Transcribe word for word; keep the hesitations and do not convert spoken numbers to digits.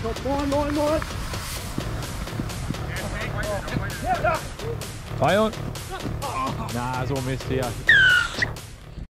Moin, moin, moin. Ja, da. Na, so Mist hier.